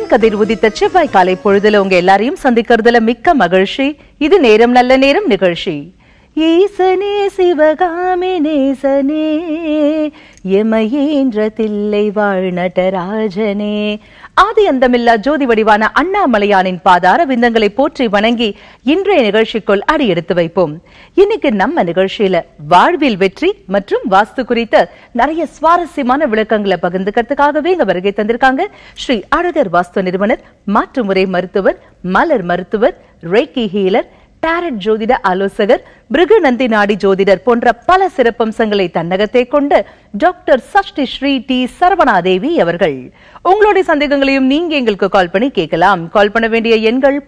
பொன்கதிர் உதித்த செவ்வாய் காலை பொழுதுல உங்க எல்லாரையும் சந்திக்கிறதுல மிக்க மகிழ்ச்சி. இது நேரம் நல்ல நேரம் நிகழ்ச்சி. ஈசனே சிவகாமி நேசனே எமையேன்ற தில்லை வாழ் நடராஜனே ஆதி அந்தமில்லா ஜோதி வடிவான அண்ணாமலையானின் பாதார விந்தங்களை போற்றி வணங்கி இன்றைய நிகழ்ச்சிக்குள் அடியெடுத்து வைப்போம். இன்னைக்கு நம்ம நிகழ்ச்சியில வாழ்வில் வெற்றி மற்றும் வாஸ்து குறித்த நிறைய சுவாரஸ்யமான விளக்கங்களை பகிர்ந்துக்கிறதுக்காகவே இங்க வருகை தந்திருக்காங்க ஸ்ரீ அழகர் வாஸ்து நிறுவனர், மாற்றுமுறை மருத்துவர், மலர் மருத்துவர், ரேக்கி ஹீலர், டாரட் ஜோதிட ஆலோசகர், பிருகுநந்தி நாடி ஜோதிடர் போன்ற பல சிறப்பம்சங்களை தன்னகத்தை கொண்டு டாக்டர்.சஷ ஸ்ரீ T.சரவணாதேவி அவர்கள். உங்களுடைய சந்தேகங்களையும் நீங்க எங்களுக்கு கால் பண்ணி கேட்கலாம். கால் பண்ண வேண்டிய எண்கள்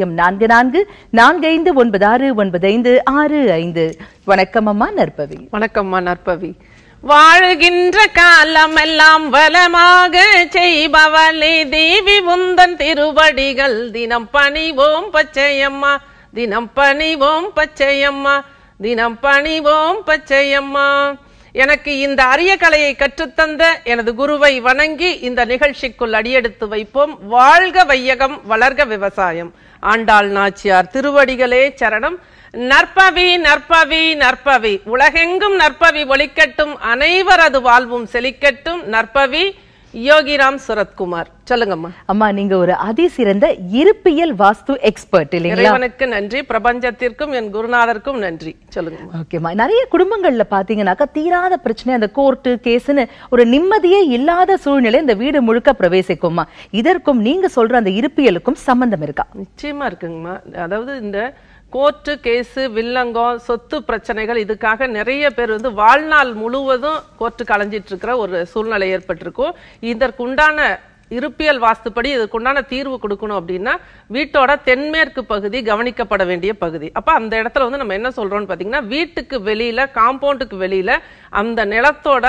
0444596965. வணக்கம் அம்மா நற்பவி. வணக்கம்மா நற்பவி. வாழ்கின்ற காலம் எல்லாம் வளமாக செய்பவளே தேவி உந்தன் திருவடிகள் தினம் பணிவோம் பச்சையம்மா, தினம் பணிவோம் பச்சையம்மா, தினம் பணிவோம் பச்சையம்மா. எனக்கு இந்த அரிய கலையை கற்றுத்தந்த எனது குருவை வணங்கி இந்த நிகழ்ச்சிக்குள் அடியெடுத்து வைப்போம். வாழ்க வையகம், வளர்க விவசாயம். ஆண்டாள் நாச்சியார் திருவடிகளே சரணம். நற்பவி நற்பவி நற்பவி, உலகெங்கும் நற்பவி ஒலிக்கட்டும், அனைவரது வாழ்வும் செழிக்கட்டும். நற்பவி யோகிராம் சுரத்குமார். சொல்லுங்கம்மா. அம்மா, நீங்க ஒரு அதிசிறந்த இருப்பியல் வாஸ்து எக்ஸ்பர்ட் இல்லைங்களா? இறைவனுக்கு நன்றி, பிரபஞ்சத்திற்கும் என் குருநாதருக்கும் நன்றி. சொல்லுங்க. ஓகேமா. நிறைய குடும்பங்கள்ல பாத்தீங்கன்னாக்கா தீராத பிரச்சனை, அந்த கோர்ட்டு கேஸ்னு ஒரு நிம்மதியே இல்லாத சூழ்நிலை இந்த வீடு முழுக்க பிரவேசிக்குமா? இதற்கும் நீங்க சொல்ற அந்த இருப்பியலுக்கும் சம்பந்தம் இருக்கா? நிச்சயமா இருக்குங்கம்மா. அதாவது இந்த கோர்ட்டு கேஸு, வில்லங்கம், சொத்து பிரச்சனைகள், இதுக்காக நிறைய பேர் வாழ்நாள் முழுவதும் கோர்ட்டுக்கு அலைஞ்சிட்டு இருக்கிற ஒரு சூழ்நிலை ஏற்பட்டிருக்கும். இதற்குண்டான இருப்பியல் வாஸ்துப்படி இதுக்குண்டான தீர்வு கொடுக்கணும் அப்படின்னா வீட்டோட தென்மேற்கு பகுதி கவனிக்கப்பட வேண்டிய பகுதி. அப்ப அந்த இடத்துல நம்ம என்ன சொல்றோம்னு பாத்தீங்கன்னா, வீட்டுக்கு வெளியில, காம்பவுண்டுக்கு வெளியில அந்த நிலத்தோட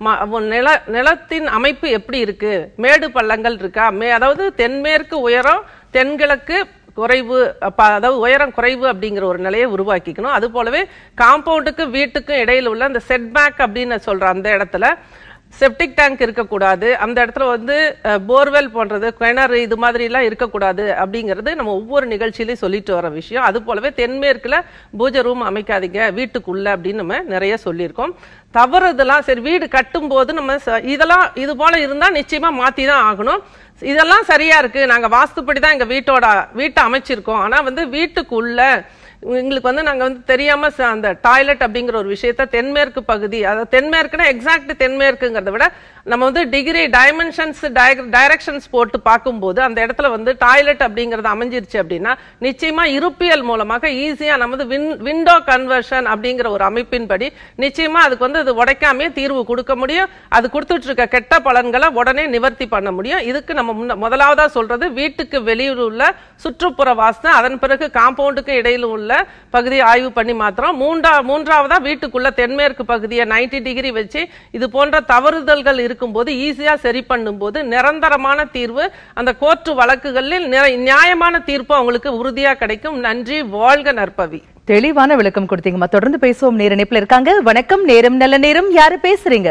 நிலத்தின் அமைப்பு எப்படி இருக்கு, மேடு பள்ளங்கள் இருக்கா, அதாவது தென்மேற்கு உயரம், தென்கிழக்கு குறைவு, அதாவது உயரம் குறைவு அப்படிங்கிற ஒரு நிலையை உருவாக்கிக்கணும். அது போலவே காம்பவுண்டுக்கு வீட்டுக்கும் இடையில உள்ள அந்த செட்பேக் அப்படின்னு சொல்ற அந்த இடத்துல செப்டிக் டேங்க் இருக்கக்கூடாது. அந்த இடத்துல போர்வெல் போன்றது, கிணறு, இது மாதிரி எல்லாம் இருக்கக்கூடாது அப்படிங்கிறது நம்ம ஒவ்வொரு நிகழ்ச்சியிலையும் சொல்லிட்டு வர விஷயம். அது போலவே தென்மேற்குல பூஜை ரூம் அமைக்காதீங்க வீட்டுக்குள்ள அப்படின்னு நம்ம நிறைய சொல்லியிருக்கோம். தவறுதெல்லாம் சரி, வீடு கட்டும் போது நம்ம இதெல்லாம் இது போல இருந்தா நிச்சயமா மாத்தி தான் ஆகணும். இதெல்லாம் சரியா இருக்கு, நாங்க வாஸ்துப்படிதான் எங்க வீட்டை அமைச்சிருக்கோம். ஆனா வீட்டுக்குள்ள எங்களுக்கு நாங்க தெரியாம அந்த டாய்லெட் அப்படிங்கிற ஒரு விஷயத்த தென்மேற்கு பகுதி, அதாவது தென்மேற்குன்னா எக்ஸாக்ட் தென்மேற்குங்கிறத விட நம்ம டிகிரி டைமென்ஷன்ஸ் டைரக்ஷன்ஸ் போட்டு பார்க்கும்போது அந்த இடத்துல டாய்லெட் அப்படிங்கறது அமைஞ்சிருச்சு அப்படின்னா நிச்சயமா இருப்பியல் மூலமாக ஈஸியா நம்ம விண்டோ கன்வர்ஷன் அப்படிங்கிற ஒரு அமைப்பின்படி நிச்சயமா அதுக்கு அது உடைக்காமே தீர்வு கொடுக்க முடியும். அது கொடுத்துட்டு இருக்க கெட்ட பலன்களை உடனே நிவர்த்தி பண்ண முடியும். இதுக்கு நம்ம முதலாவதா சொல்றது வீட்டுக்கு வெளியில் உள்ள சுற்றுப்புற வாஸ்து, அதன் பிறகு காம்பவுண்டுக்கு இடையில உள்ள பகுதியை ஆய்வு பண்ணி மாத்திரம். மூன்றாவதா வீட்டுக்குள்ள தென்மேற்கு பகுதியை 90 டிகிரி வச்சு இது போன்ற தவறுதல்கள் இருக்கும்போது ஈஸியா சரி பண்ணும் போது நிரந்தரமான தீர்வு, அந்த கோர்ட்டு வழக்குகளில் நியாயமான தீர்ப்பு அவங்களுக்கு உறுதியா கிடைக்கும். நன்றி, வாழ்க நற்பவி. தெளிவான விளக்கம் கொடுத்தீங்கம்மா. தொடர்ந்து பேசுவோம். நேர இணைப்புல இருக்காங்க. வணக்கம், நேரம் நல்ல நேரம். யாரு பேசுறீங்க?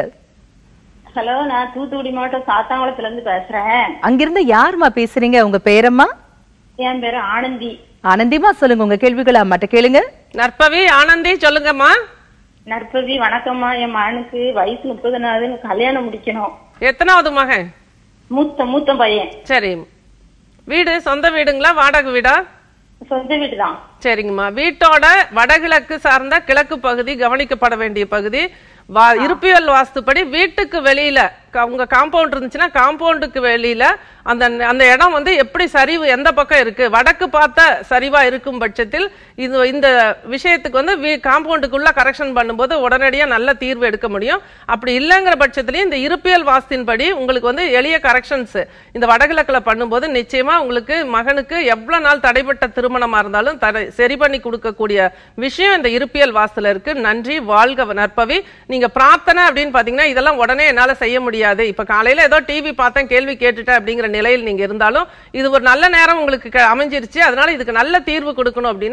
ஹலோ, நான் தூத்துக்குடி மாவட்டம் சாத்தாங்குளத்துல இருந்து பேசுறேன். அங்கிருந்து யாருமா பேசுறீங்க? உங்க பேரம்மா? என் பேரு ஆனந்தி. ஆனந்திமா, சொல்லுங்க உங்க கேள்விகளை அம்மாட்ட கேளுங்க. நற்பவி ஆனந்தி, சொல்லுங்கம்மா. நற்பவி வணக்கம்மா. என் மகனுக்கு வயசு 30 கல்யாணம் முடிக்கணும். எத்தனாவது மகன்? மூத்த பையன். சரி, வீடு சொந்த வீடுங்களா வாடகை வீடா? சொந்த வீடுதான். சரிங்கம்மா. வீட்டோட வடகிழக்கு சார்ந்த கிழக்கு பகுதி கவனிக்கப்பட வேண்டிய பகுதி. இருப்பியல் வாஸ்துப்படி வீட்டுக்கு வெளியில உங்க காம்பவுண்ட் இருந்துச்சுன்னா காம்பவுண்டுக்கு வெளியில அந்த இடம் எப்படி சரிவு எந்த பக்கம் இருக்கு, வடக்கு பார்த்த சரிவா இருக்கும் பட்சத்தில் இந்த விஷயத்துக்கு காம்பவுண்டுக்குள்ள கரெக்ஷன் பண்ணும்போது உடனடியா நல்ல தீர்வு எடுக்க முடியும். அப்படி இல்லைங்கிற பட்சத்திலேயே இந்த இருப்பியல் வாஸ்தின்படி உங்களுக்கு எளிய கரெக்ஷன்ஸ் இந்த வடகிழக்குல பண்ணும்போது நிச்சயமா உங்களுக்கு மகனுக்கு எவ்வளவு நாள் தடைப்பட்ட திருமணமா இருந்தாலும் சரி பண்ணி கொடுக்கக்கூடிய விஷயம் இந்த இருப்பியல் வாஸ்துல இருக்கு. நன்றி, வாழ்க நற்பவி. நீங்க பிரார்த்தனை அப்படின்னு பாத்தீங்கன்னா இதெல்லாம் உடனே என்னால செய்ய முடியாது. இப்ப காலையில ஏதோ டிவி பார்த்தேன், கேள்வி கேட்டுட்டேன் அப்படிங்கிற நிலையில் நீங்க இருந்தாலும் இது ஒரு நல்ல நேரம் உங்களுக்கு அமைஞ்சிருச்சு. அதனால இதுக்கு நல்ல தீர்வு கொடுக்கணும் அப்படின்னா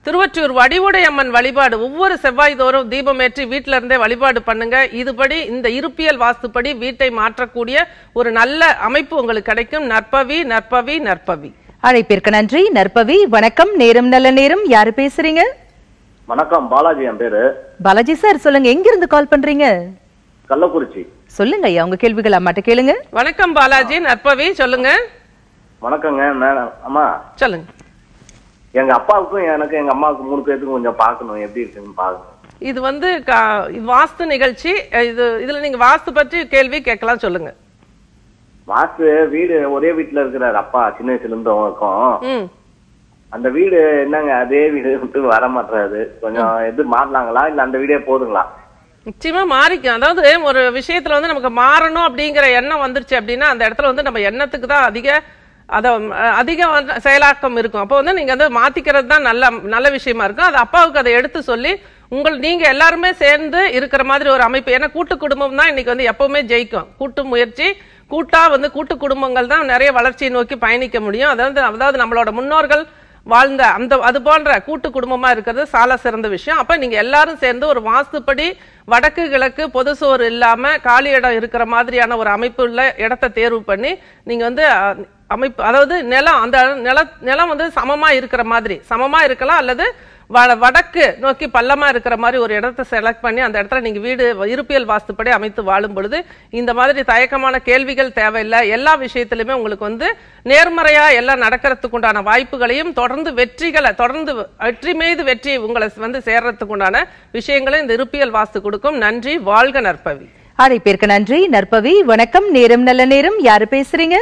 திருவொற்றியூர் வடிவுடையம்மன் வழிபாடு ஒவ்வொரு செவ்வாய் தோறும் தீபம் ஏற்றி வீட்டில இருந்தே வழிபாடு பண்ணுங்க. இதுபடி இந்த இருப்பியல் வாஸ்துப்படி வீட்டை மாற்றக்கூடிய ஒரு நல்ல அமைப்பு உங்களுக்கு கிடைக்கும். நற்பவி நற்பவி நற்பவி. அழைப்பிற்கு நன்றி. நற்பவி வணக்கம். நேரம் நல்ல நேரம். யாரு பேசுறீங்க? வணக்கம், பாலாஜி என் பேரு. பாலாஜி சார் சொல்லுங்க, எங்க இருந்து கால் பண்றீங்க? கள்ளக்குறிச்சி. சொல்லுங்க ஐயா, உங்க கேள்விகள் அம்மாட்ட கேளுங்க. வணக்கம் பாலாஜி. நற்பவி சொல்லுங்க. வணக்கங்க மேடம். அம்மா சொல்லுங்க. எங்க அப்பாவுக்கும் எனக்கு எங்க அம்மாவுக்கு 3 பேருக்கும் கொஞ்சம் பாக்கணும், எப்படி இருக்குன்னு பாக்கணும். இது வந்து வாஸ்து நிகழ்ச்சி. இதுல நீங்க வாஸ்து பற்றி கேள்வி கேட்கலாம், சொல்லுங்க. வாஸ்து வீடு ஒரே வீட்டுல இருக்கிறாரு அப்பா, சின்ன வயசுல இருந்து இருக்கும். அந்த வீடு என்னங்க அதே வீடு விட்டு வர மாட்டாரு. கொஞ்சம் எது மாறலாங்களா இல்ல அந்த வீடே போதுங்களா? நிச்சயமா மாறிக்கும். அதாவது ஒரு விஷயத்துல வந்து நமக்கு மாறணும் அப்படிங்கிற எண்ணம் வந்துருச்சு அப்படின்னா அந்த இடத்துல வந்து நம்ம எண்ணத்துக்கு தான் அதிக செயலாக்கம் இருக்கும். அப்போ வந்து நீங்க வந்து மாத்திக்கிறது தான் நல்ல விஷயமா இருக்கும். அது அப்பாவுக்கு அதை எடுத்து சொல்லி நீங்க எல்லாருமே சேர்ந்து இருக்கிற மாதிரி ஒரு அமைப்பு. ஏன்னா கூட்டு குடும்பம் தான் இன்னைக்கு வந்து எப்பவுமே ஜெயிக்கும். கூட்டு முயற்சி, கூட்டு குடும்பங்கள் தான் நிறைய வளர்ச்சியை நோக்கி பயணிக்க முடியும். அதாவது நம்மளோட முன்னோர்கள் வாழ்ந்த அது போன்ற கூட்டு குடும்பமா இருக்கிறது சால சிறந்த விஷயம். அப்ப நீங்க எல்லாரும் சேர்ந்து ஒரு வாஸ்துப்படி வடக்கு கிழக்கு பொது சோறு இல்லாம காலி இடம் இருக்கிற மாதிரியான ஒரு அமைப்பு உள்ள இடத்தை தேர்வு பண்ணி நீங்க வந்து அமைப்பு, அதாவது அந்த நிலம் வந்து சமமா இருக்கிற மாதிரி, சமமா இருக்கலாம் அல்லது வடக்கு நோக்கி பள்ளமா இருக்கிற மாதிரி ஒரு இடத்தை செலக்ட் பண்ணி அந்த இடத்துல நீங்க வீடு இருப்பியல் வாஸ்துப்படி அமைத்து வாழும் பொழுது இந்த மாதிரி தயக்கமான கேள்விகள் தேவையில்லை. எல்லா விஷயத்திலுமே உங்களுக்கு வந்து நேர்மறையா எல்லாம் நடக்கிறதுக்கு உண்டான வாய்ப்புகளையும் தொடர்ந்து வெற்றி மீது வெற்றி உங்களை வந்து சேர்றதுக்கு உண்டான விஷயங்களை இந்த இருப்பியல் வாஸ்து கொடுக்கும். நன்றி. வாழ்க நற்பவி. அழைப்பிற்கு நன்றி. நற்பவி வணக்கம். நேரம் நல்ல நேரம். யாரு பேசுறீங்க?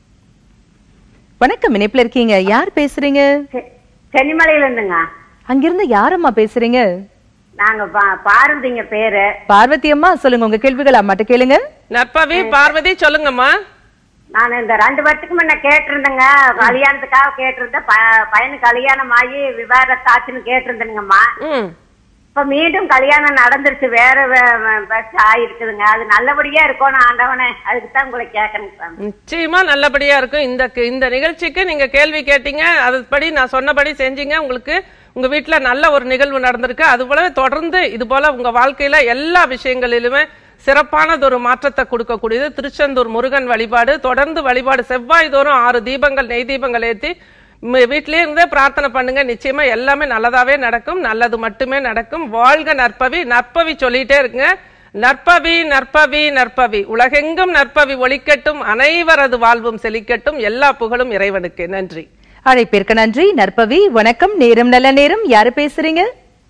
வணக்கம், இணைப்புல இருக்கீங்க. யார் பேசுறீங்க? சென்னிமலையில இருந்துங்க. அங்கிருந்து யாரம்மா பேசுறீங்க? நாங்க பார்வதிங்க பேரு. பார்வதி அம்மா சொல்லுங்க, உங்க கேள்விகள் அம்மாட்ட கேளுங்க. நற்பவி பார்வதி சொல்லுங்கம்மா. நான் இந்த 2 வருஷத்துக்கு முன்ன கேட்டிருந்தேங்க, கல்யாணத்துக்காக கேட்டிருந்தேன். பையனுக்கு கல்யாணம் ஆகி விவாதத்தாச்சுன்னு கேட்டிருந்தேங்கம்மா. இப்ப மீண்டும் கல்யாணம் நடந்துருச்சு, வேற ஆயிருக்குதுங்க. அது நல்லபடியா இருக்கும் ஆண்டவனே, அதுக்குதான் உங்களை கேட்கணும். நிச்சயமா நல்லபடியா இருக்கும். இந்த நிகழ்ச்சிக்கு நீங்க கேள்வி கேட்டீங்க, அதுபடி நான் சொன்னபடி செஞ்சீங்க. உங்களுக்கு உங்க வீட்டுல நல்ல ஒரு நிகழ்வு நடந்திருக்கு. அது போல தொடர்ந்து இது போல உங்க வாழ்க்கையில எல்லா விஷயங்களிலுமே சிறப்பானதொரு மாற்றத்தை கொடுக்கக்கூடியது திருச்செந்தூர் முருகன் வழிபாடு. தொடர்ந்து வழிபாடு செவ்வாய் தோறும் 6 தீபங்கள் நெய் தீபங்கள் ஏற்றி வீட்டிலே இருந்தே பிரார்த்தனை பண்ணுங்க. நிச்சயமா எல்லாமே நல்லதாவே நடக்கும், நல்லது மட்டுமே நடக்கும். வாழ்க நற்பவி. நற்பவி சொல்லிட்டே இருக்குங்க. நற்பவி நற்பவி நற்பவி. உலகெங்கும் நற்பவி ஒளிக்கட்டும், அனைவரது வாழ்வும் செழிக்கட்டும். எல்லா புகழும் இறைவனுக்கு. நன்றி. அழைப்பிற்கு நன்றி. நற்பவி வணக்கம். நேரம் நல்ல நேரம். யாரு பேசுறீங்க?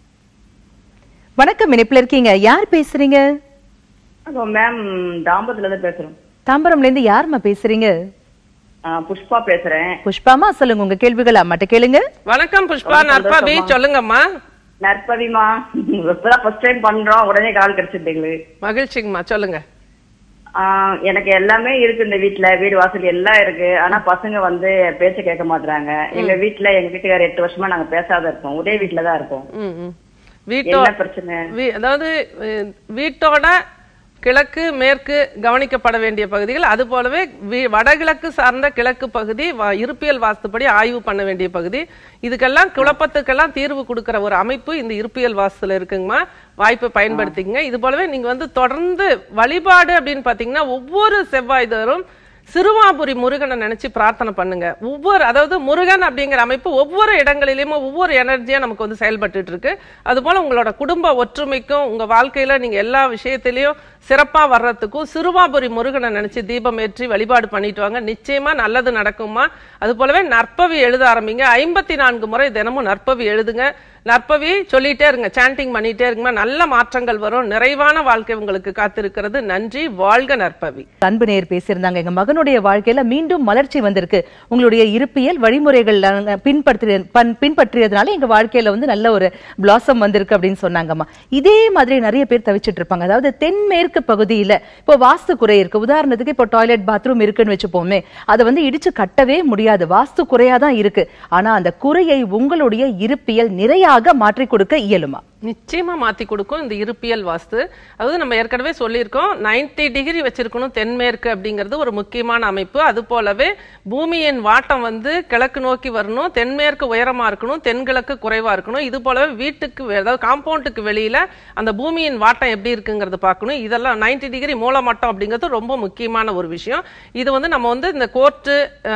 வணக்கம், இணைப்புல இருக்கீங்க. யார் பேசுறீங்க? மேம் தாம்பரத்துல இருந்து பேசுறோம். தாம்பரம்ல இருந்து யாருமா பேசுறீங்க? புஷ்பா பேசுறேன். புஷ்பாமா சொல்லுங்க, உங்க கேள்விகள் அம்மாட்ட கேளுங்க. வணக்கம் புஷ்பா. நற்பவி சொல்லுங்கம்மா. நற்பவிமா, இப்பதான் ஃபர்ஸ்ட் டைம் பண்றோம், உடனே கால் கிடைச்சிட்டீங்களே. மகிழ்ச்சிங்கம்மா, சொல்லுங்க. எனக்கு எல்லாமே இருக்கு இந்த வீட்டுல, வீடு வாசல் எல்லாம் இருக்கு. ஆனா பசங்க வந்து பேச்ச கேட்க மாட்டாங்க. எங்க வீட்டுக்காரர் 8 வருஷமா நாங்க பேசாத இருக்கோம், ஒரே வீட்டுலதான் இருக்கோம். அதாவது வீட்டோட கிழக்கு மேற்கு கவனிக்கப்பட வேண்டிய பகுதிகள், அது போலவே வடகிழக்கு சார்ந்த கிழக்கு பகுதி இருப்பியல் வாஸ்துப்படி ஆய்வு பண்ண வேண்டிய பகுதி. இதுக்கெல்லாம் குழப்பத்துக்கெல்லாம் தீர்வு கொடுக்கிற ஒரு அமைப்பு இந்த இருப்பியல் வாஸ்துல இருக்குங்கம்மா. வாய்ப்பை பயன்படுத்திக்கங்க. இது போலவே நீங்க வந்து தொடர்ந்து வழிபாடு அப்படின்னு பாத்தீங்கன்னா ஒவ்வொரு செவ்வாய் தோறும் சிறுவாபுரி முருகனை நினைச்சு பிரார்த்தனை பண்ணுங்க. அதாவது முருகன் அப்படிங்கிற அமைப்பு ஒவ்வொரு இடங்களிலுமே ஒவ்வொரு எனர்ஜியா நமக்கு வந்து செயல்பட்டு இருக்கு. அது போல உங்களோட குடும்ப ஒற்றுமைக்கும் உங்க வாழ்க்கையில நீங்க எல்லா விஷயத்திலையும் சிறப்பா வர்றதுக்கும் சிறுவாபுரி முருகனை நினைச்சு தீபம் ஏற்றி வழிபாடு பண்ணிட்டு வாங்க. நிச்சயமா நல்லது நடக்குமா. அது போலவே நற்பவி எழுத ஆரம்பிங்க. 54 முறை தினமும் நற்பவி எழுதுங்க. நற்பவி சொல்லிட்டே இருங்க, சாண்டிங் பண்ணிட்டே இருங்க. நல்ல மாற்றங்கள் வரும், நிறைவான வாழ்க்கை உங்களுக்கு காத்திருக்கிறது. நன்றி. வாழ்க நற்பவி. அன்பு நேயர் பேசியிருந்தாங்க, எங்க மகனுடைய வாழ்க்கையில மீண்டும் மலர்ச்சி வந்திருக்கு, உங்களுடைய இருப்பியல் வழிமுறைகள் பின்பற்றியதுனால எங்க வாழ்க்கையில வந்து நல்ல ஒரு பிளாசம் வந்திருக்கு அப்படின்னு சொன்னாங்கம்மா. இதே மாதிரி நிறைய பேர் தவிச்சிட்டு இருப்பாங்க. அதாவது தென்மேற்கு பகுதியில இப்போ வாஸ்து குறை இருக்கு. உதாரணத்துக்கு இப்போ டாய்லெட் பாத்ரூம் இருக்குன்னு வச்சுப்போமே, அதை வந்து இடிச்சு கட்டவே முடியாது, வாஸ்து குறையாதான் இருக்கு. ஆனா அந்த குறையை உங்களுடைய இருப்பியல் நிறைய மாற்றி கொடுக்க இயலுமா? நிச்சயமா மாத்தி கொடுக்கும் இந்த இருப்பியல் வாஸ்து. அதாவது நம்ம ஏற்கனவே சொல்லியிருக்கோம் 90 டிகிரி வச்சிருக்கணும் தென்மேற்கு அப்படிங்கிறது ஒரு முக்கியமான அமைப்பு. அது போலவே பூமியின் வாட்டம் வந்து கிழக்கு நோக்கி வரணும், தென்மேற்கு உயரமா இருக்கணும், தென்கிழக்கு குறைவா இருக்கணும். இது போலவே வீட்டுக்கு அதாவது காம்பவுண்டுக்கு வெளியில அந்த பூமியின் வாட்டம் எப்படி இருக்குங்கிறது பார்க்கணும். இதெல்லாம் 90 டிகிரி மூலமட்டம் அப்படிங்கிறது ரொம்ப முக்கியமான ஒரு விஷயம். இது வந்து நம்ம வந்து இந்த கோர்ட்டு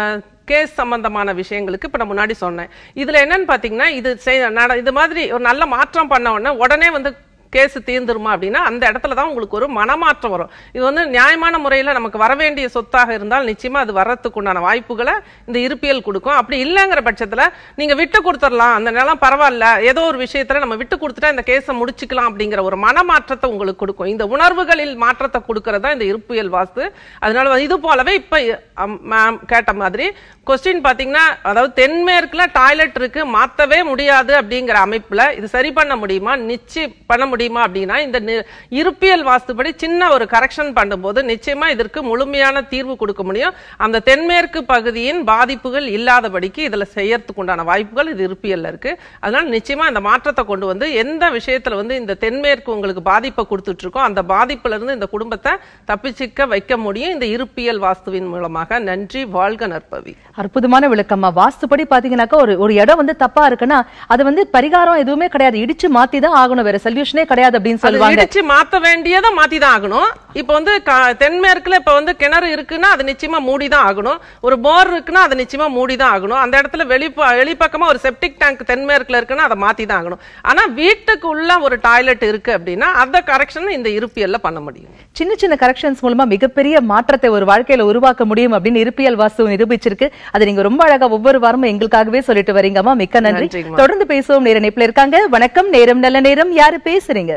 கேஸ் சம்பந்தமான விஷயங்களுக்கு இப்ப நான் முன்னாடி சொன்னேன். இதுல என்னன்னு பாத்தீங்கன்னா இது மாதிரி ஒரு நல்ல மாற்றம் பண்ண உடனே வந்து கேஸ் தீர்ந்துருமா அப்படின்னா அந்த இடத்துல தான் உங்களுக்கு ஒரு மனமாற்றம் வரும். இது வந்து நியாயமான முறையில நமக்கு வர வேண்டிய சொத்தாக இருந்தால் நிச்சயமா அது வர்றதுக்கு உண்டான வாய்ப்புகளை இந்த இருப்பியல் கொடுக்கும். அப்படி இல்லைங்கிற பட்சத்துல நீங்க விட்டு கொடுத்துடலாம், அந்த நிலம் பரவாயில்ல, ஏதோ ஒரு விஷயத்துல நம்ம விட்டு கொடுத்துட்டா இந்த கேஸை முடிச்சுக்கலாம் அப்படிங்கிற ஒரு மனமாற்றத்தை உங்களுக்கு கொடுக்கும். இந்த உணர்வுகளில் மாற்றத்தை கொடுக்கறதா இந்த இருப்பியல் வாஸ்து. அதனால இது போலவே இப்ப மேம் கேட்ட மாதிரி கொஸ்டின் பாத்தீங்கன்னா, அதாவது தென்மேற்குல டாய்லெட் இருக்கு, மாத்தவே முடியாது அப்படிங்கிற அமைப்புல இது சரி பண்ண முடியுமா, நிச்சயம் பண்ண முடியுமா அப்படின்னா இந்த இருப்பியல் வாஸ்துபடி சின்ன ஒரு கரெக்ஷன் பண்ணும்போது நிச்சயமா இதற்கு முழுமையான தீர்வு கொடுக்க முடியும். அந்த தென்மேற்கு பகுதியின் பாதிப்புகள் இல்லாதபடிக்கு இதுல செய்யறதுக்கு உண்டான வாய்ப்புகள் இது இருப்பியல்ல இருக்கு. அதனால நிச்சயமா இந்த மாற்றத்தை கொண்டு வந்து எந்த விஷயத்துல வந்து இந்த தென்மேற்கு உங்களுக்கு பாதிப்பை கொடுத்துட்டு இருக்கோ அந்த பாதிப்புல இருந்து இந்த குடும்பத்தை தப்பிச்சிக்க வைக்க முடியும் இந்த இருப்பியல் வாஸ்துவின் மூலமாக. நன்றி, வாழ்க நற்பவி. அற்புதமான விளக்கம்மா. வாஸ்துபடி பாத்தீங்கன்னாக்கா ஒரு இடம் வந்து தப்பா இருக்குன்னா அது வந்து பரிகாரம் எதுவுமே கிடையாது, இடிச்சு மாத்தி தான் ஆகணும், வேற சொல்யூஷனே கிடையாது அப்படின்னு சொல்லுவாங்க. இடிச்சு மாத்த வேண்டியதை மாத்தி தான் ஆகணும். இப்ப வந்து தென்மேற்குல இப்ப வந்து கிணறு இருக்குன்னா அது நிச்சயமா மூடி தான் ஆகணும், ஒரு போர் இருக்குன்னா அது நிச்சயமா மூடி தான் ஆகணும், அந்த இடத்துல வெளிப்பக்கமா ஒரு செப்டிக் டேங்க் தென்மேற்குல இருக்குன்னா அதை மாத்தி தான் ஆகணும். ஆனா வீட்டுக்கு உள்ள ஒரு டாய்லெட் இருக்கு அப்படின்னா அந்த கரெக்ஷன் இந்த இருப்பியல்ல பண்ண முடியும். சின்ன சின்ன கரெக்ஷன்ஸ் மூலமா மிகப்பெரிய மாற்றத்தை ஒரு வாழ்க்கையில உருவாக்க முடியும் அப்படின்னு இருப்பியல் வாஸ்து நிரூபிச்சிருக்கு. அது நீங்க ரொம்ப அழகா ஒவ்வொரு வாரமும் எங்களுக்காகவே சொல்லிட்டு வரீங்கம்மா, மிக்க நன்றி. தொடர்ந்து பேசுவோம். நேர இணைப்புல இருக்காங்க. வணக்கம், நேரம் நல்ல நேரம். யாரு பேசுறீங்க?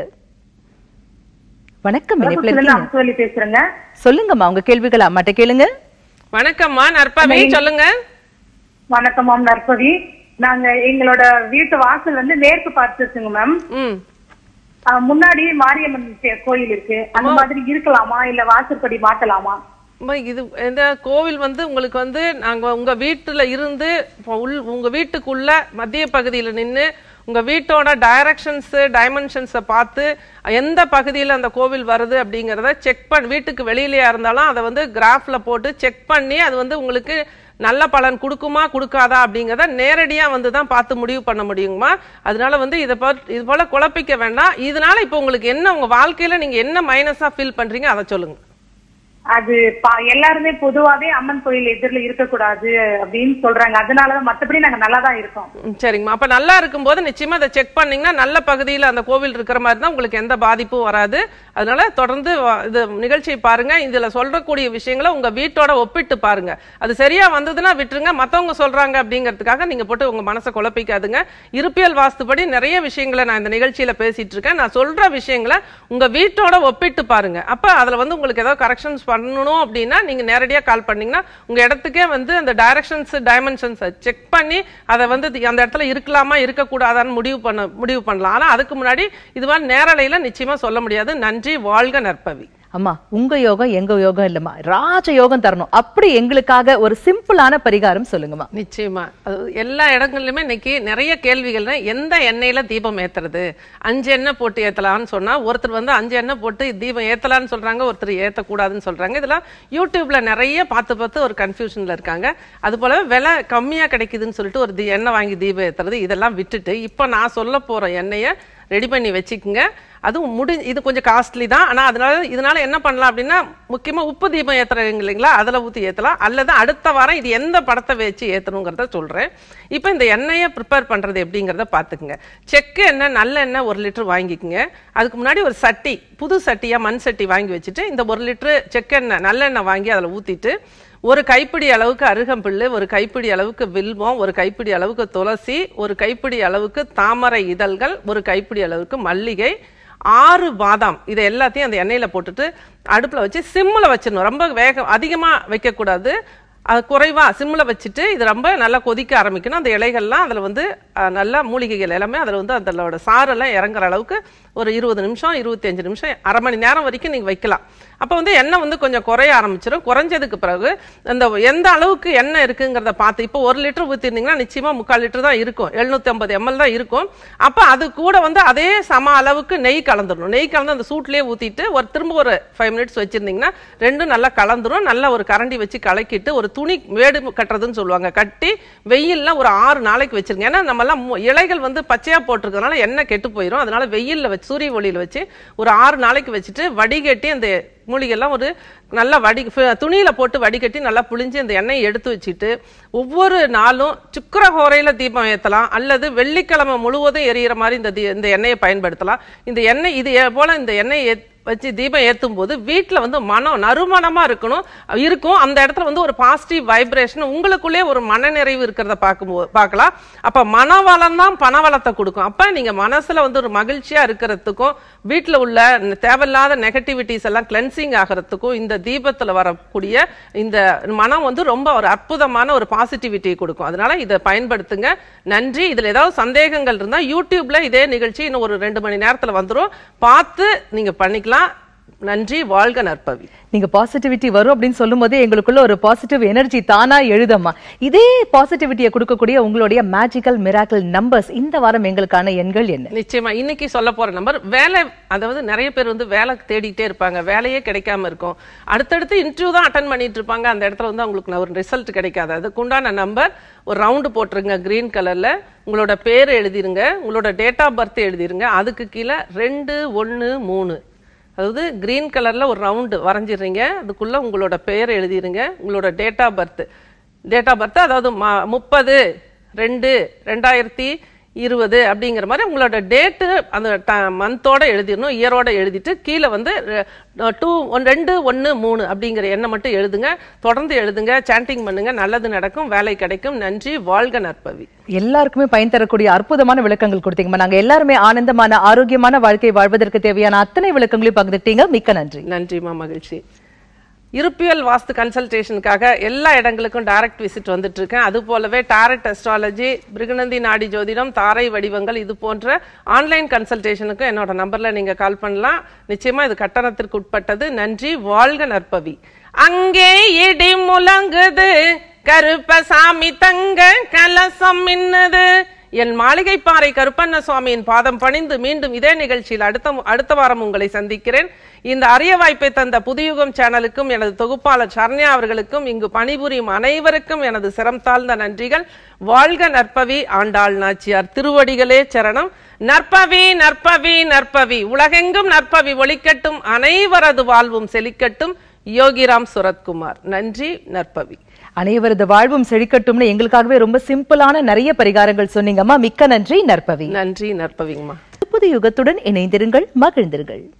வணக்கம், இணைப்புல இருக்கீங்க, பேசுறேங்க. சொல்லுங்கம்மா உங்க கேள்விகளை அம்மாட்ட கேளுங்க. வணக்கம்மா, நற்பவி சொல்லுங்க. வணக்கம் மேம், நற்பவி. நாங்க எங்களோட வீட்டு வாசல் வந்து மேற்கு பார்த்துருக்குங்க மேம். முன்னாடி மாரியம்மன் கோயில் இருக்கு, அந்த மாதிரி இருக்கலாமா இல்ல வாசற்படி மாத்தலாமா? இது இந்த கோவில் வந்து உங்களுக்கு வந்து நாங்க உங்க வீட்டுல இருந்து உங்க வீட்டுக்குள்ள மத்திய பகுதியில நின்று உங்க வீட்டோட டைரக்ஷன்ஸ் டைமென்ஷன்ஸை பார்த்து எந்த பகுதியில் அந்த கோவில் வருது அப்படிங்கிறத செக் பண்ணி, வீட்டுக்கு வெளியிலயா இருந்தாலும் அதை வந்து கிராஃப்ல போட்டு செக் பண்ணி அது வந்து உங்களுக்கு நல்ல பலன் கொடுக்குமா கொடுக்காதா அப்படிங்கிறத நேரடியா வந்து தான் பார்த்து முடிவு பண்ண முடியுமா. அதனால வந்து இது போல குழப்பிக்க வேண்டாம். இதனால இப்ப உங்களுக்கு என்ன உங்க வாழ்க்கையில நீங்க என்ன மைனஸா ஃபீல் பண்றீங்க அதை சொல்லுங்க. அது எல்லாருமே பொதுவாவே அம்மன் கோயில் எதிரில இருக்கக்கூடாது அப்படின்னு சொல்றாங்க, அதனாலதான் மத்தபடி நாங்க நல்லா தான் இருக்கோம். சரிங்கம்மா, அப்ப நல்லா இருக்கும் போது நிச்சயமா அதை செக் பண்ணீங்கன்னா நல்ல பகுதியில் அந்த கோவில் இருக்கிற மாதிரி தான் உங்களுக்கு எந்த பாதிப்பும் வராது. அதனால தொடர்ந்து இது நிகழ்ச்சியை பாருங்க. இதுல சொல்றக்கூடிய விஷயங்களை உங்க வீட்டோட ஒப்பிட்டு பாருங்க. அது சரியா வந்ததுன்னா விட்டுருங்க, மத்தவங்க சொல்றாங்க அப்படிங்கிறதுக்காக நீங்க போட்டு உங்க மனசை குழப்பிக்காதுங்க. இருப்பியல் வாஸ்துபடி நிறைய விஷயங்களை நான் இந்த நிகழ்ச்சியில பேசிட்டு இருக்கேன். நான் சொல்ற விஷயங்களை உங்க வீட்டோட ஒப்பிட்டு பாருங்க. அப்ப அதுல வந்து உங்களுக்கு ஏதாவது கரெக்ஷன்ஸ் பண்ணணும் அப்படின்னா நீங்க நேரடியா கால் பண்ணீங்கன்னா உங்க இடத்துக்கே வந்து அந்த டைரக்ஷன்ஸ் டைமென்ஷன்ஸ் செக் பண்ணி அதை வந்து அந்த இடத்துல இருக்கலாமா இருக்கக்கூடாதான்னு முடிவு பண்ணலாம். ஆனா அதுக்கு முன்னாடி இதுவா நேரலையில நிச்சயமா சொல்ல முடியாது. நன்றி, வாழ்க நற்பவி. அம்மா, உங்க யோகம் எங்க யோகம் இல்லம்மா, ராஜ யோகம் தரணும். அப்படி எங்களுக்காக ஒரு சிம்பிளான பரிகாரம் சொல்லுங்கம்மா. நிச்சயமா, எல்லா இடங்கள்லயுமே இன்னைக்கு நிறைய கேள்விகள். எந்த எண்ணெயில தீபம் ஏத்துறது, 5 எண்ணெய் போட்டு ஏத்தலாம்னு சொன்னா ஒருத்தர் வந்து 5 எண்ணெய் போட்டு தீபம் ஏத்தலாம்னு சொல்றாங்க, ஒருத்தர் ஏத்தக்கூடாதுன்னு சொல்றாங்க. இதெல்லாம் யூடியூப்ல நிறைய பார்த்து ஒரு கன்ஃபியூஷன்ல இருக்காங்க. அது போல விலை கம்மியா கிடைக்குதுன்னு சொல்லிட்டு ஒரு எண்ணெய் வாங்கி தீபம் ஏத்துறது, இதெல்லாம் விட்டுட்டு இப்ப நான் சொல்ல போற எண்ணெயை ரெடி பண்ணி வச்சுக்குங்க. அதுவும் இது கொஞ்சம் காஸ்ட்லி தான். ஆனா இதனால என்ன பண்ணலாம் அப்படின்னா, முக்கியமா உப்பு தீபம் ஏத்துறீங்க இல்லைங்களா, அதுல ஊத்தி ஏத்தலாம். அல்லது அடுத்த வாரம் இது எந்த படத்தை வச்சு ஏத்தணுங்கிறத சொல்றேன். இப்ப இந்த எண்ணெயை ப்ரிப்பேர் பண்றது எப்படிங்கிறத பாத்துக்குங்க. செக்கு எண்ணெய், நல்ல எண்ணெய் 1 லிட்டர் வாங்கிக்குங்க. அதுக்கு முன்னாடி ஒரு சட்டி, புது சட்டியா மண் சட்டி வாங்கி வச்சுட்டு இந்த 1 லிட்டர் செக்கெண்ணெய் நல்லெண்ணெய் வாங்கி அதுல ஊத்திட்டு ஒரு கைப்பிடி அளவுக்கு அருகம்புல்லு, ஒரு கைப்பிடி அளவுக்கு வில்வம், ஒரு கைப்பிடி அளவுக்கு துளசி, ஒரு கைப்பிடி அளவுக்கு தாமரை இதழ்கள், ஒரு கைப்பிடி அளவுக்கு மல்லிகை, 6 பாதாம், இதை எல்லாத்தையும் அந்த எண்ணெயில போட்டுட்டு அடுப்புல வச்சு சிம்மில் வச்சிடணும். ரொம்ப அதிகமா வைக்கக்கூடாது. அது குறைவா சிம்ல வச்சுட்டு இது ரொம்ப நல்லா கொதிக்க ஆரம்பிக்கணும். அந்த இலைகள்லாம் அதுல வந்து நல்லா மூலிகைகள் எல்லாமே அதுல வந்து அதோட சாரெல்லாம் இறங்குற அளவுக்கு ஒரு 20 நிமிஷம் 25 நிமிஷம் அரை மணி நேரம் வரைக்கும் நீங்க வைக்கலாம். அப்ப வந்து எண்ணெய் வந்து கொஞ்சம் குறைய ஆரம்பிச்சிடும். குறைஞ்சதுக்கு பிறகு அந்த எந்த அளவுக்கு எண்ணெய் இருக்குங்கிறத பார்த்து, இப்போ 1 லிட்டர் ஊத்திருந்தீங்கன்னா நிச்சயமா 3/4 லிட்டர் தான் இருக்கும், 750 ml தான் இருக்கும். அப்ப அது கூட வந்து அதே சம அளவுக்கு நெய் கலந்துடணும். நெய் கலந்து அந்த சூட்லயே ஊத்திட்டு திரும்ப ஒரு 5 மினிட்ஸ் வச்சிருந்தீங்கன்னா ரெண்டும் நல்லா கலந்துரும். நல்லா ஒரு கரண்டி வச்சு கலக்கிட்டு ஒரு துணி வேடு கட்டுறதுன்னு சொல்லுவாங்க, கட்டி வெயில்ல ஒரு 6 நாளைக்கு வச்சிருங்க. ஏன்னா நம்ம எல்லாம் இலைகள் வந்து பச்சையா போட்டிருக்கிறதுனால எண்ணெய் கெட்டு போயிடும். அதனால வெயில்ல வச்சு சூரிய ஒளியில வச்சு ஒரு 6 நாளைக்கு வச்சுட்டு வடிகட்டி அந்த மூலிகைலாம் ஒரு நல்லா துணியில போட்டு வடிகட்டி நல்லா புளிஞ்சு அந்த எண்ணெயை எடுத்து வச்சுட்டு ஒவ்வொரு நாளும் சுக்கிர ஹோரையில தீபம் ஏற்றலாம், அல்லது வெள்ளிக்கிழமை முழுவதும் எரியிற மாதிரி இந்த எண்ணெயை பயன்படுத்தலாம். இந்த எண்ணெய் இது போல இந்த எண்ணெயை வச்சு தீபம் ஏற்றும் போது வீட்டில் வந்து மனம் நறுமணமா இருக்கும். அந்த இடத்துல வந்து ஒரு பாசிட்டிவ் வைப்ரேஷன், உங்களுக்குள்ளே ஒரு மன நிறைவு இருக்கிறத பார்க்கலாம். அப்ப மனவளம் தான் பணவளத்தை கொடுக்கும். அப்ப நீங்க மனசுல வந்து ஒரு மகிழ்ச்சியா இருக்கிறதுக்கும் வீட்டில் உள்ள தேவையில்லாத நெகட்டிவிட்டிஸ் எல்லாம் கிளென்சிங் ஆகிறதுக்கும் இந்த தீபத்துல வரக்கூடிய இந்த மனம் வந்து ரொம்ப ஒரு அற்புதமான ஒரு பாசிட்டிவிட்டி கொடுக்கும். அதனால இதை பயன்படுத்துங்க. நன்றி. இதுல ஏதாவது சந்தேகங்கள் இருந்தா யூடியூப்ல இதே நிகழ்ச்சி இன்னும் ஒரு 2 மணி நேரத்துல வந்துரும், பார்த்து நீங்க பண்ணிக்கலாம். நன்றி. வாழ்க நற்பவி. நீங்க பாசிட்டிவிட்டி வரும் அப்படின்னு சொல்லும் போது எங்களுக்குள்ள ஒரு பாசிட்டிவ் எனர்ஜி தானா எழுதம்மா. இதே பாசிட்டிவிட்டியை கொடுக்கக்கூடிய உங்களுடைய மேஜிக்கல் மிராக்கிள் நம்பர்ஸ் இந்த வாரம் எங்களுக்கான எண்கள் என்ன? நிச்சயமா இன்னைக்கு சொல்ல போற நம்பர் வேலை. அதாவது நிறைய பேர் வந்து வேலை தேடிட்டே இருப்பாங்க, வேலையே கிடைக்காம இருக்கும். அடுத்தடுத்து இன்டர்வியூ தான் அட்டன் பண்ணிட்டு இருப்பாங்க. அந்த இடத்துல வந்து அவங்களுக்கு ஒரு ரிசல்ட் கிடைக்காது. அதுக்கு உண்டான நம்பர் ஒரு ரவுண்டு போட்டுருங்க கிரீன் கலர்ல. உங்களோட பேர் எழுதிருங்க, உங்களோட டேட் ஆஃப் பர்த் எழுதிருங்க. அதுக்கு கீழே 2 1 3, அதாவது கிரீன் கலர்ல ஒரு ரவுண்டு வரைஞ்சிடுறீங்க. அதுக்குள்ள உங்களோட பெயர் எழுதிருங்க, உங்களோட டேட் ஆஃப் பர்த் அதாவது 30/2/2020 அப்படிங்கிற மாதிரி உங்களோட டேட்டு அந்த மந்தோட எழுதிடணும், இயரோட எழுதிட்டு கீழே வந்து 2 1 3 அப்படிங்கிற எண்ணை மட்டும் எழுதுங்க. தொடர்ந்து எழுதுங்க, சாண்டிங் பண்ணுங்க, நல்லது நடக்கும், வேலை கிடைக்கும். நன்றி. வாழ்க நற்பவி. எல்லாருக்குமே பயன் தரக்கூடிய அற்புதமான விளக்கங்கள் கொடுத்தீங்கம்மா. நாங்க எல்லாருமே ஆனந்தமான ஆரோக்கியமான வாழ்க்கை வாழ்வதற்கு தேவையான அத்தனை விளக்கங்களையும் பகிர்ந்துட்டீங்க. மிக்க நன்றி. நன்றிமா, மகிழ்ச்சி. இருப்பியல் வாஸ்து கன்சல்டேஷனுக்காக எல்லா இடங்களுக்கும் டைரக்ட் விசிட் வந்துட்டு இருக்கேன். அது போலவே டாரட் அஸ்ட்ராலஜி, பிருகுநந்தி நாடி ஜோதிடம், தாரை வடிவங்கள் இது போன்ற ஆன்லைன் கன்சல்டேஷனுக்கு என்னோட நம்பர்ல நீங்க கால் பண்ணலாம். நிச்சயமா இது கட்டணத்திற்கு உட்பட்டது. நன்றி. வாழ்க நற்பவி. அங்கே இடி முழங்குது, கருப்பசாமி தங்க கலசம் மின்னுது. என் மாளிகைப்பாறை கருப்பண்ண சுவாமியின் பாதம் பணிந்து மீண்டும் இதே நிகழ்ச்சியில் அடுத்த வாரம் உங்களை சந்திக்கிறேன். இந்த அரிய வாய்ப்பை தந்த புதுயுகம் சேனலுக்கும் எனது தொகுப்பாளர் சரண்யா அவர்களுக்கும் இங்கு பணிபுரியும் அனைவருக்கும் எனது சிரம் தாழ்ந்த நன்றிகள். வாழ்க நற்பவி. ஆண்டாள் நாச்சியார் திருவடிகளே சரணம். நற்பவி நற்பவி நற்பவி. உலகெங்கும் நற்பவி ஒளிக்கட்டும், அனைவரது வாழ்வும் செழிக்கட்டும். யோகிராம் சுரத்குமார். நன்றி. நற்பவி. அனைவரது வாழ்வும் செழிக்கட்டும்னு எங்களுக்காகவே ரொம்ப சிம்பிளான நிறைய பரிகாரங்கள் சொன்னீங்கம்மா. மிக்க நன்றி. நற்பவி. நன்றி. நற்பவிங்கம்மா. புது யுகத்துடன் இணைந்திருங்கள், மகிழ்ந்திருங்கள்.